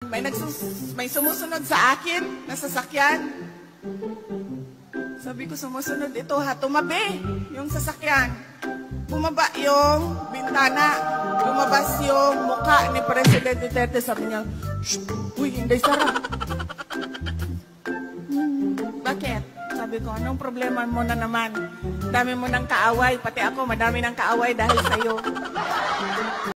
may sumusunod sa akin na sasakyan. Sabi ko, sumusunod ito ha, tumabi yung sasakyan. Bumaba yung bintana, lumabas yung mukha ni President Duterte. Sabi niya, shh, uy, hindi sarap. Bakit? Sabi ko, anong problema mo na naman? Dami mo ng kaaway, pati ako, madami ng kaaway dahil sa'yo.